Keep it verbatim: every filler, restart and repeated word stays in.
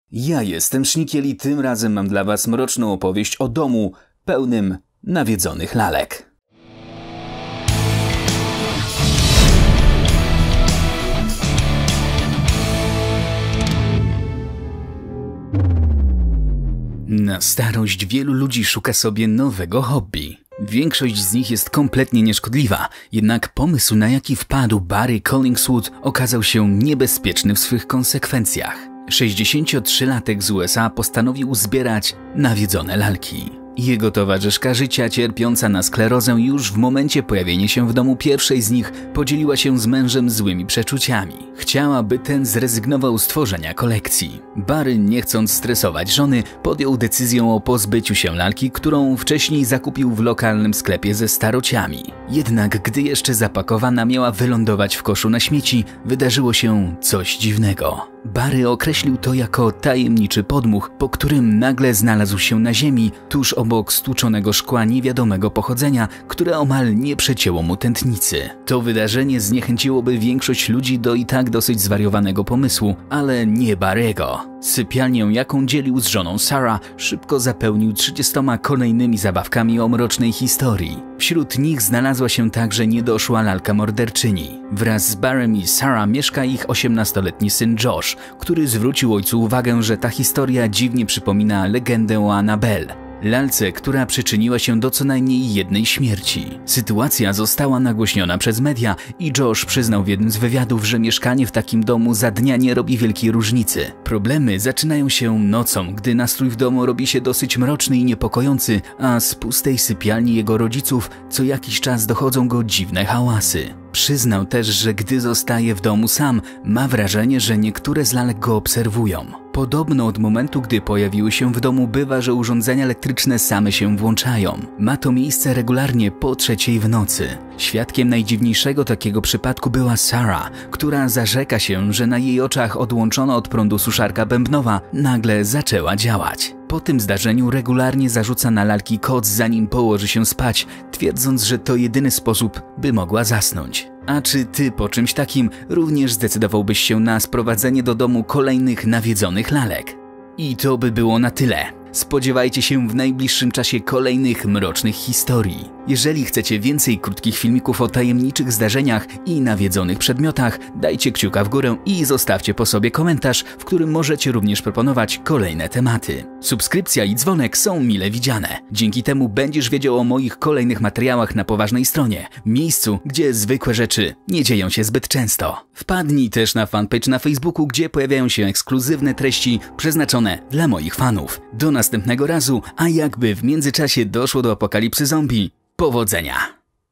Ja jestem Sznikiel i tym razem mam dla was mroczną opowieść o domu pełnym nawiedzonych lalek. Na starość wielu ludzi szuka sobie nowego hobby. Większość z nich jest kompletnie nieszkodliwa, jednak pomysł, na jaki wpadł Barry Collingswood, okazał się niebezpieczny w swych konsekwencjach. sześćdziesięciotrzylatek z U S A postanowił zbierać nawiedzone lalki. Jego towarzyszka życia, cierpiąca na sklerozę, już w momencie pojawienia się w domu pierwszej z nich podzieliła się z mężem złymi przeczuciami. Chciała, by ten zrezygnował z tworzenia kolekcji. Barry, nie chcąc stresować żony, podjął decyzję o pozbyciu się lalki, którą wcześniej zakupił w lokalnym sklepie ze starociami. Jednak gdy jeszcze zapakowana miała wylądować w koszu na śmieci, wydarzyło się coś dziwnego. Barry określił to jako tajemniczy podmuch, po którym nagle znalazł się na ziemi, tuż obok stłuczonego szkła niewiadomego pochodzenia, które omal nie przecięło mu tętnicy. To wydarzenie zniechęciłoby większość ludzi do i tak dosyć zwariowanego pomysłu, ale nie Barry'ego. Sypialnię, jaką dzielił z żoną Sarah, szybko zapełnił trzydziestoma kolejnymi zabawkami o mrocznej historii. Wśród nich znalazła się także niedoszła lalka morderczyni. Wraz z Barrym i Sarah mieszka ich osiemnastoletni syn Josh, który zwrócił ojcu uwagę, że ta historia dziwnie przypomina legendę o Annabelle, lalce, która przyczyniła się do co najmniej jednej śmierci. Sytuacja została nagłośniona przez media i Josh przyznał w jednym z wywiadów, że mieszkanie w takim domu za dnia nie robi wielkiej różnicy. Problemy zaczynają się nocą, gdy nastrój w domu robi się dosyć mroczny i niepokojący, a z pustej sypialni jego rodziców co jakiś czas dochodzą go dziwne hałasy. Przyznał też, że gdy zostaje w domu sam, ma wrażenie, że niektóre z lalek go obserwują. Podobno od momentu, gdy pojawiły się w domu, bywa, że urządzenia elektryczne same się włączają. Ma to miejsce regularnie po trzeciej w nocy. Świadkiem najdziwniejszego takiego przypadku była Sarah, która zarzeka się, że na jej oczach odłączona od prądu suszarka bębnowa nagle zaczęła działać. Po tym zdarzeniu regularnie zarzuca na lalki koc, zanim położy się spać, twierdząc, że to jedyny sposób, by mogła zasnąć. A czy ty po czymś takim również zdecydowałbyś się na sprowadzenie do domu kolejnych nawiedzonych lalek? I to by było na tyle. Spodziewajcie się w najbliższym czasie kolejnych mrocznych historii. Jeżeli chcecie więcej krótkich filmików o tajemniczych zdarzeniach i nawiedzonych przedmiotach, dajcie kciuka w górę i zostawcie po sobie komentarz, w którym możecie również proponować kolejne tematy. Subskrypcja i dzwonek są mile widziane. Dzięki temu będziesz wiedział o moich kolejnych materiałach na poważnej stronie, miejscu, gdzie zwykłe rzeczy nie dzieją się zbyt często. Wpadnij też na fanpage na Facebooku, gdzie pojawiają się ekskluzywne treści przeznaczone dla moich fanów. Do następnego razu, a jakby w międzyczasie doszło do apokalipsy zombie, powodzenia!